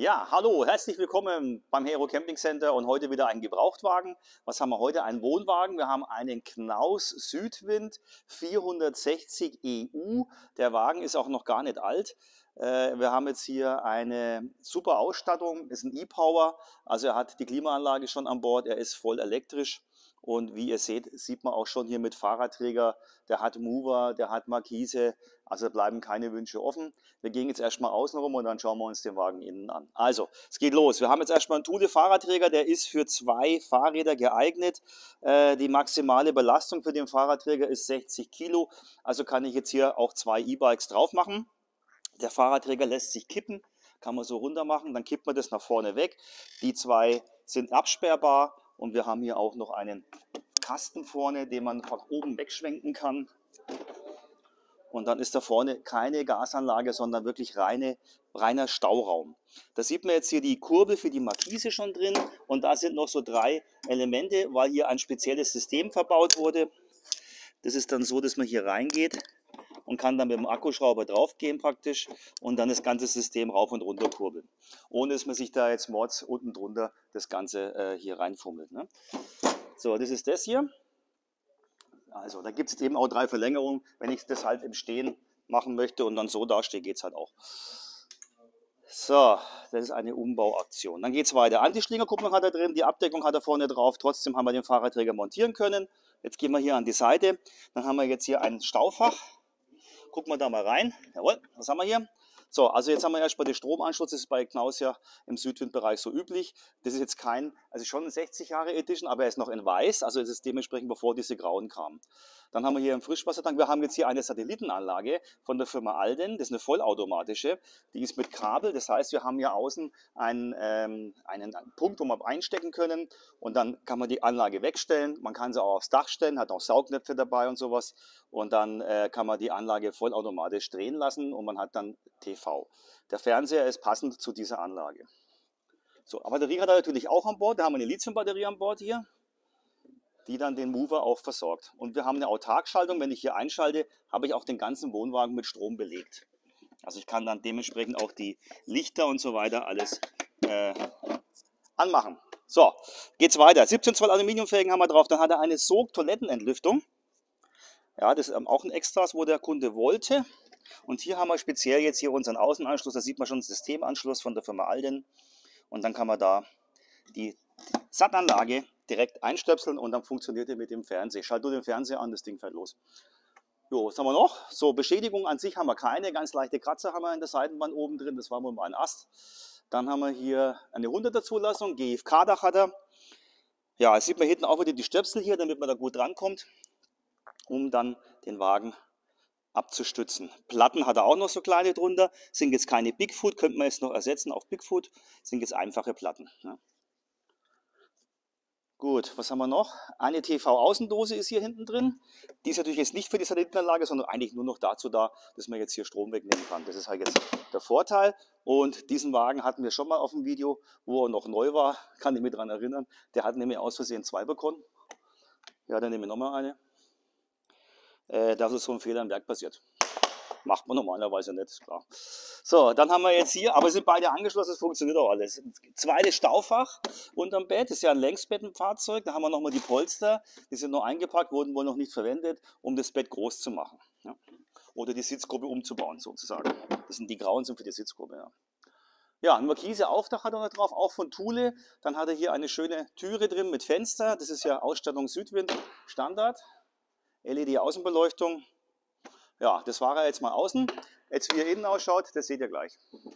Ja, hallo, herzlich willkommen beim Hero Camping Center und heute wieder ein Gebrauchtwagen. Was haben wir heute? Einen Wohnwagen. Wir haben einen Knaus Südwind 460 EU. Der Wagen ist auch noch gar nicht alt. Wir haben jetzt hier eine super Ausstattung, ist ein E-Power, also er hat die Klimaanlage schon an Bord, er ist voll elektrisch. Und wie ihr seht, sieht man auch schon hier mit Fahrradträger, der hat Mover, der hat Markise, also bleiben keine Wünsche offen. Wir gehen jetzt erstmal außen rum und dann schauen wir uns den Wagen innen an. Also, es geht los. Wir haben jetzt erstmal einen Thule Fahrradträger, der ist für 2 Fahrräder geeignet. Die maximale Belastung für den Fahrradträger ist 60 Kilo, also kann ich jetzt hier auch 2 E-Bikes drauf machen. Der Fahrradträger lässt sich kippen, kann man so runter machen, dann kippt man das nach vorne weg. Die 2 sind absperrbar. Und wir haben hier auch noch einen Kasten vorne, den man von oben wegschwenken kann. Und dann ist da vorne keine Gasanlage, sondern wirklich reiner Stauraum. Da sieht man jetzt hier die Kurbel für die Markise schon drin. Und da sind noch so 3 Elemente, weil hier ein spezielles System verbaut wurde. Das ist dann so, dass man hier reingeht und kann dann mit dem Akkuschrauber draufgehen praktisch und dann das ganze System rauf und runter kurbeln. Ohne dass man sich da jetzt mords unten drunter das Ganze hier reinfummelt. Ne? So, das ist das hier. Also da gibt es eben auch 3 Verlängerungen, wenn ich das halt im Stehen machen möchte und dann so dastehe, geht es halt auch. So, das ist eine Umbauaktion. Dann geht es weiter. Anti-Schlingerkupplung hat er drin, die Abdeckung hat er vorne drauf. Trotzdem haben wir den Fahrradträger montieren können. Jetzt gehen wir hier an die Seite. Dann haben wir jetzt hier ein Staufach. Gucken wir da mal rein. Jawohl, was haben wir hier? So, also jetzt haben wir erstmal den Stromanschluss, das ist bei Knaus ja im Südwindbereich so üblich. Das ist jetzt also schon ein 60 Jahre Edition, aber er ist noch in weiß, also es ist dementsprechend bevor diese grauen kamen. Dann haben wir hier einen Frischwassertank. Wir haben jetzt hier eine Satellitenanlage von der Firma Alden, das ist eine vollautomatische, die ist mit Kabel, das heißt wir haben hier außen einen Punkt, wo wir einstecken können und dann kann man die Anlage wegstellen, man kann sie auch aufs Dach stellen, hat auch Saugnäpfe dabei und sowas und dann kann man die Anlage vollautomatisch drehen lassen und man hat dann TV. Der Fernseher ist passend zu dieser Anlage. So, Batterie hat er natürlich auch an Bord. Da haben wir eine Lithiumbatterie an Bord hier, die dann den Mover auch versorgt. Und wir haben eine Autarkschaltung. Wenn ich hier einschalte, habe ich auch den ganzen Wohnwagen mit Strom belegt. Also ich kann dann dementsprechend auch die Lichter und so weiter alles anmachen. So, geht's weiter. 17 Zoll Aluminiumfelgen haben wir drauf. Dann hat er eine Sog-Toilettenentlüftung. Ja, das ist auch ein Extras, wo der Kunde wollte. Und hier haben wir speziell jetzt hier unseren Außenanschluss, da sieht man schon den Systemanschluss von der Firma Alden. Und dann kann man da die SAT-Anlage direkt einstöpseln und dann funktioniert er mit dem Fernseher. Schalt nur den Fernseher an, das Ding fährt los. Jo, was haben wir noch? So, Beschädigung an sich haben wir keine, ganz leichte Kratzer haben wir in der Seitenwand oben drin, das war wohl mal ein Ast. Dann haben wir hier eine 100er Zulassung, GFK-Dach hat er. Ja, jetzt sieht man hinten auch wieder die Stöpsel hier, damit man da gut rankommt, um dann den Wagen abzustützen. Platten hat er auch noch so kleine drunter, sind jetzt keine Bigfoot, könnte man jetzt noch ersetzen auf Bigfoot, sind jetzt einfache Platten. Ne? Gut, was haben wir noch? Eine TV-Außendose ist hier hinten drin. Die ist natürlich jetzt nicht für die Satellitenanlage, sondern eigentlich nur noch dazu da, dass man jetzt hier Strom wegnehmen kann. Das ist halt jetzt der Vorteil. Und diesen Wagen hatten wir schon mal auf dem Video, wo er noch neu war, kann ich mich daran erinnern. Der hat nämlich aus Versehen 2 bekommen. Ja, dann nehme ich nochmal eine. Dass es so ein Fehler im Werk passiert. Macht man normalerweise nicht, ist klar. So, dann haben wir jetzt hier, aber sind beide angeschlossen, es funktioniert auch alles. Zweites Staufach unterm Bett, das ist ja ein Längsbettenfahrzeug. Da haben wir nochmal die Polster, die sind noch eingepackt, wurden wohl noch nicht verwendet, um das Bett groß zu machen. Ja. Oder die Sitzgruppe umzubauen, sozusagen. Das sind die grauen, sind für die Sitzgruppe, ja. Ja, ein Markise-Aufdach hat er noch drauf, auch von Thule. Dann hat er hier eine schöne Türe drin mit Fenster. Das ist ja Ausstattung Südwind Standard. LED-Außenbeleuchtung. Ja, das war er jetzt mal außen. Jetzt wie er innen ausschaut, das seht ihr gleich.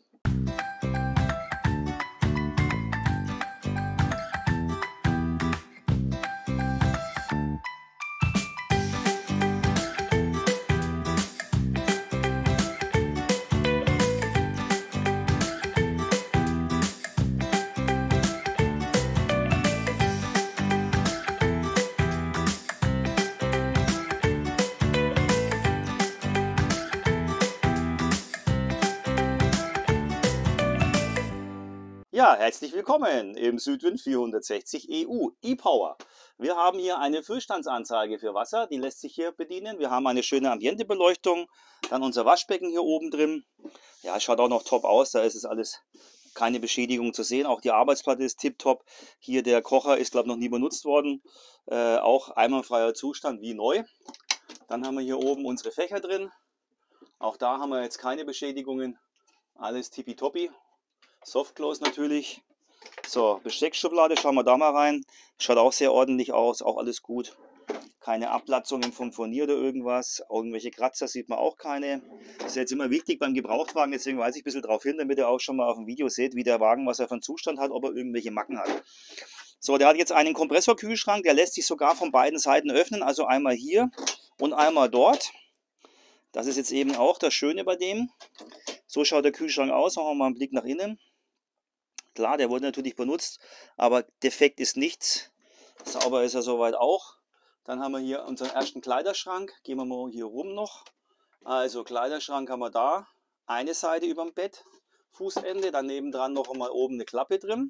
Ja, herzlich willkommen im Südwind 460 EU E-Power. Wir haben hier eine Füllstandsanzeige für Wasser, die lässt sich hier bedienen. Wir haben eine schöne Ambientebeleuchtung, dann unser Waschbecken hier oben drin. Ja, schaut auch noch top aus, da ist es alles keine Beschädigung zu sehen. Auch die Arbeitsplatte ist tipptopp. Hier der Kocher ist, glaube ich, noch nie benutzt worden. Auch einwandfreier Zustand wie neu. Dann haben wir hier oben unsere Fächer drin. Auch da haben wir jetzt keine Beschädigungen. Alles tippitoppi. Softclose natürlich. So, Besteckschublade, schauen wir da mal rein. Schaut auch sehr ordentlich aus, auch alles gut. Keine Ablatzungen vom Furnier oder irgendwas. Irgendwelche Kratzer sieht man auch keine. Das ist jetzt immer wichtig beim Gebrauchtwagen, deswegen weise ich ein bisschen darauf hin, damit ihr auch schon mal auf dem Video seht, wie der Wagen, was er für einen Zustand hat, ob er irgendwelche Macken hat. So, der hat jetzt einen Kompressorkühlschrank, der lässt sich sogar von beiden Seiten öffnen, also einmal hier und einmal dort. Das ist jetzt eben auch das Schöne bei dem. So schaut der Kühlschrank aus, machen wir mal einen Blick nach innen. Klar, der wurde natürlich benutzt, aber defekt ist nichts. Sauber ist er soweit auch. Dann haben wir hier unseren ersten Kleiderschrank. Gehen wir mal hier rum noch. Also Kleiderschrank haben wir da. Eine Seite über dem Bett, Fußende. Daneben dran noch einmal oben eine Klappe drin.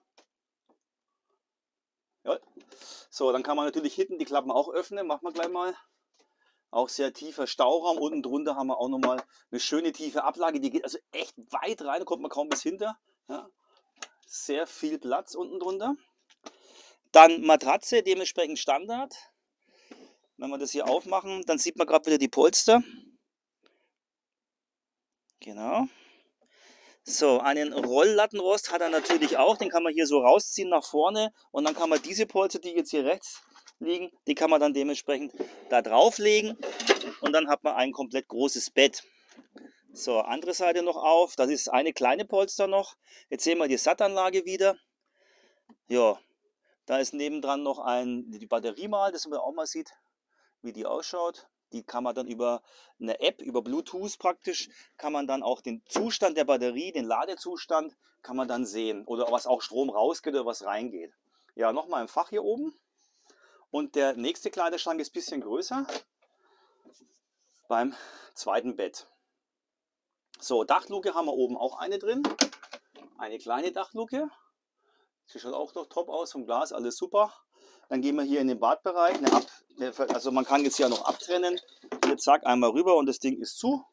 Ja. So, dann kann man natürlich hinten die Klappen auch öffnen. Machen wir gleich mal. Auch sehr tiefer Stauraum. Unten drunter haben wir auch nochmal eine schöne tiefe Ablage. Die geht also echt weit rein. Da kommt man kaum bis hinter. Ja. Sehr viel Platz unten drunter. Dann Matratze, dementsprechend Standard. Wenn wir das hier aufmachen, dann sieht man gerade wieder die Polster. Genau. So, einen Rolllattenrost hat er natürlich auch. Den kann man hier so rausziehen nach vorne. Und dann kann man diese Polster, die jetzt hier rechts liegen, die kann man dann dementsprechend da drauflegen. Und dann hat man ein komplett großes Bett. So, andere Seite noch auf. Das ist eine kleine Polster noch. Jetzt sehen wir die Sattanlage wieder. Ja, da ist nebendran noch die Batterie mal, dass man auch mal sieht, wie die ausschaut. Die kann man dann über eine App, über Bluetooth praktisch, kann man dann auch den Zustand der Batterie, den Ladezustand, kann man dann sehen. Oder was auch Strom rausgeht oder was reingeht. Ja, nochmal ein Fach hier oben. Und der nächste Kleiderschrank ist ein bisschen größer. Beim zweiten Bett. So, Dachluke haben wir oben auch eine drin. Eine kleine Dachluke. Sie schaut auch noch top aus, vom Glas, alles super. Dann gehen wir hier in den Badbereich. Also man kann jetzt hier noch abtrennen. Hier zack, einmal rüber und das Ding ist zu.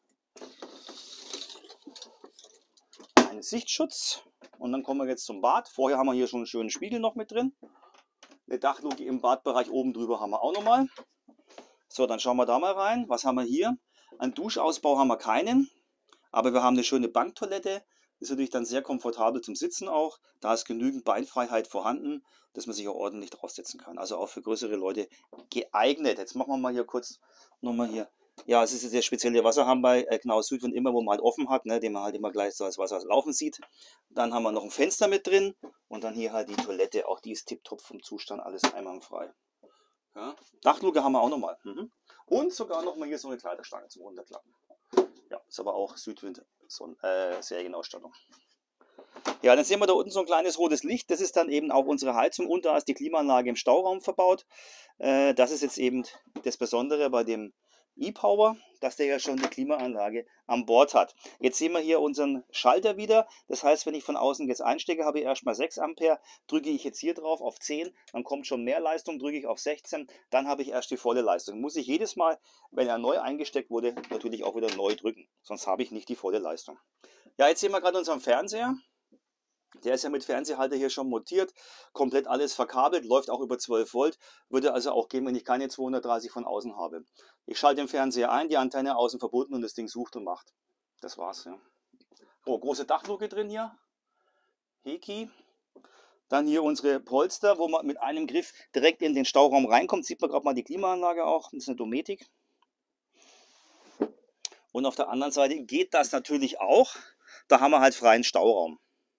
Ein Sichtschutz. Und dann kommen wir jetzt zum Bad. Vorher haben wir hier schon einen schönen Spiegel noch mit drin. Eine Dachluke im Badbereich oben drüber haben wir auch nochmal. So, dann schauen wir da mal rein. Was haben wir hier? Einen Duschausbau haben wir keinen. Aber wir haben eine schöne Banktoilette. Ist natürlich dann sehr komfortabel zum Sitzen auch. Da ist genügend Beinfreiheit vorhanden, dass man sich auch ordentlich draufsetzen kann. Also auch für größere Leute geeignet. Jetzt machen wir mal hier kurz nochmal hier. Ja, es ist jetzt der spezielle Wasserhahn bei Knaus Südwind immer, wo man halt offen hat, ne, den man halt immer gleich so das Wasser laufen sieht. Dann haben wir noch ein Fenster mit drin und dann hier halt die Toilette. Auch die ist tipptopp vom Zustand, alles einwandfrei. Ja. Dachluke haben wir auch nochmal. Und sogar nochmal hier so eine Kleiderstange zum Runterklappen. Ja, ist aber auch Südwind, so Serienausstattung. Ja, dann sehen wir da unten so ein kleines rotes Licht. Das ist dann eben auch unsere Heizung und da ist die Klimaanlage im Stauraum verbaut. Das ist jetzt eben das Besondere bei dem E-Power, dass der ja schon die Klimaanlage an Bord hat. Jetzt sehen wir hier unseren Schalter wieder. Das heißt, wenn ich von außen jetzt einstecke, habe ich erstmal 6 Ampere. Drücke ich jetzt hier drauf auf 10, dann kommt schon mehr Leistung. Drücke ich auf 16, dann habe ich erst die volle Leistung. Muss ich jedes Mal, wenn er neu eingesteckt wurde, natürlich auch wieder neu drücken. Sonst habe ich nicht die volle Leistung. Ja, jetzt sehen wir gerade unseren Fernseher. Der ist ja mit Fernseherhalter hier schon montiert, komplett alles verkabelt, läuft auch über 12 Volt, würde also auch gehen, wenn ich keine 230 von außen habe. Ich schalte den Fernseher ein, die Antenne außen verbunden und das Ding sucht und macht. Das war's. Ja. Oh, große Dachluke drin hier, Heki. Dann hier unsere Polster, wo man mit einem Griff direkt in den Stauraum reinkommt. Sieht man gerade mal die Klimaanlage auch, das ist eine Dometic. Und auf der anderen Seite geht das natürlich auch, da haben wir halt freien Stauraum.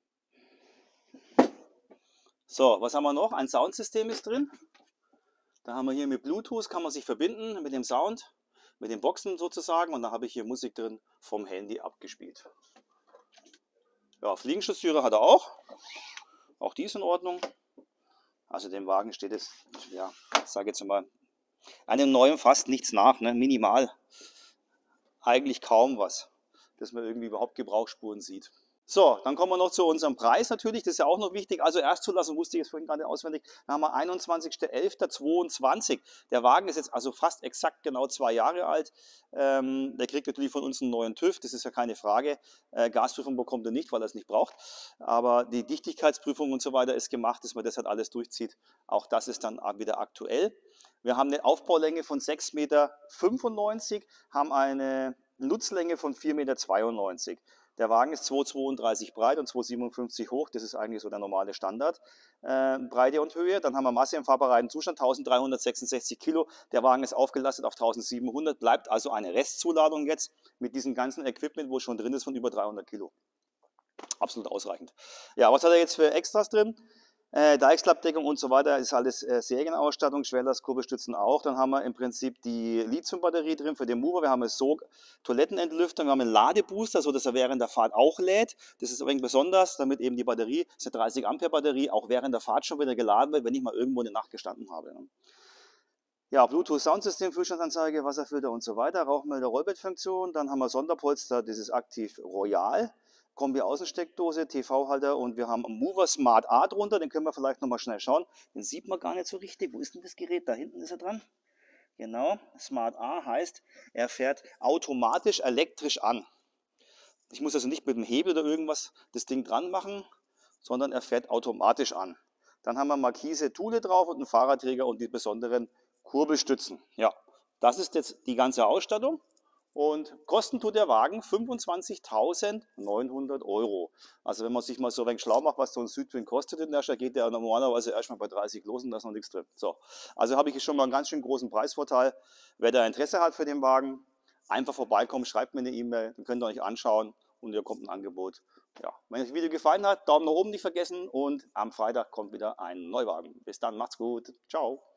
So, was haben wir noch? Ein Soundsystem ist drin. Da haben wir hier mit Bluetooth, kann man sich verbinden mit dem Sound, mit den Boxen sozusagen. Und da habe ich hier Musik drin vom Handy abgespielt. Ja, Fliegenschutztüre hat er auch. Auch die ist in Ordnung. Also dem Wagen steht es, ja, ich sage jetzt mal, einem neuen fast nichts nach, ne? Minimal. Eigentlich kaum was, dass man irgendwie überhaupt Gebrauchsspuren sieht. So, dann kommen wir noch zu unserem Preis natürlich, das ist ja auch noch wichtig. Also Erstzulassung wusste ich jetzt vorhin gerade auswendig. Dann haben wir 21.11.22. Der Wagen ist jetzt also fast exakt genau 2 Jahre alt. Der kriegt natürlich von uns einen neuen TÜV, das ist ja keine Frage. Gasprüfung bekommt er nicht, weil er es nicht braucht. Aber die Dichtigkeitsprüfung und so weiter ist gemacht, dass man das halt alles durchzieht. Auch das ist dann wieder aktuell. Wir haben eine Aufbaulänge von 6,95 Meter, haben eine Nutzlänge von 4,92 Meter. Der Wagen ist 2,32 breit und 2,57 hoch. Das ist eigentlich so der normale Standard. Breite und Höhe. Dann haben wir Masse im fahrbereiten Zustand, 1366 Kilo. Der Wagen ist aufgelastet auf 1700, bleibt also eine Restzuladung jetzt mit diesem ganzen Equipment, wo schon drin ist, von über 300 Kilo. Absolut ausreichend. Ja, was hat er jetzt für Extras drin? Deichselabdeckung und so weiter ist alles Serienausstattung, Schwerlast, Kurbelstützen auch. Dann haben wir im Prinzip die Lithium-Batterie drin für den Mover. Wir haben so Toilettenentlüfter, wir haben einen Ladebooster, sodass er während der Fahrt auch lädt. Das ist übrigens besonders, damit eben die Batterie, das ist eine 30 Ampere Batterie, auch während der Fahrt schon wieder geladen wird, wenn ich mal irgendwo eine Nacht gestanden habe. Ja, Bluetooth-Soundsystem, Füllstandsanzeige, Wasserfilter und so weiter, Rauchmelder, Rollbettfunktion. Dann haben wir Sonderpolster, das ist Aktiv Royal. Kombi-Außensteckdose, TV-Halter und wir haben einen Mover Smart A drunter, den können wir vielleicht nochmal schnell schauen. Den sieht man gar nicht so richtig. Wo ist denn das Gerät? Da hinten ist er dran. Genau, Smart A heißt, er fährt automatisch elektrisch an. Ich muss also nicht mit dem Hebel oder irgendwas das Ding dran machen, sondern er fährt automatisch an. Dann haben wir Markise Thule drauf und einen Fahrradträger und die besonderen Kurbelstützen. Ja, das ist jetzt die ganze Ausstattung. Und kosten tut der Wagen 25.900 Euro. Also wenn man sich mal so ein wenig schlau macht, was so ein Südwind kostet in der Stadt, geht der normalerweise erstmal bei 30 los und da ist noch nichts drin. So, also habe ich schon mal einen ganz schön großen Preisvorteil. Wer da Interesse hat für den Wagen, einfach vorbeikommen, schreibt mir eine E-Mail, dann könnt ihr euch anschauen und ihr kommt ein Angebot. Ja, wenn euch das Video gefallen hat, Daumen nach oben nicht vergessen und am Freitag kommt wieder ein Neuwagen. Bis dann, macht's gut, ciao.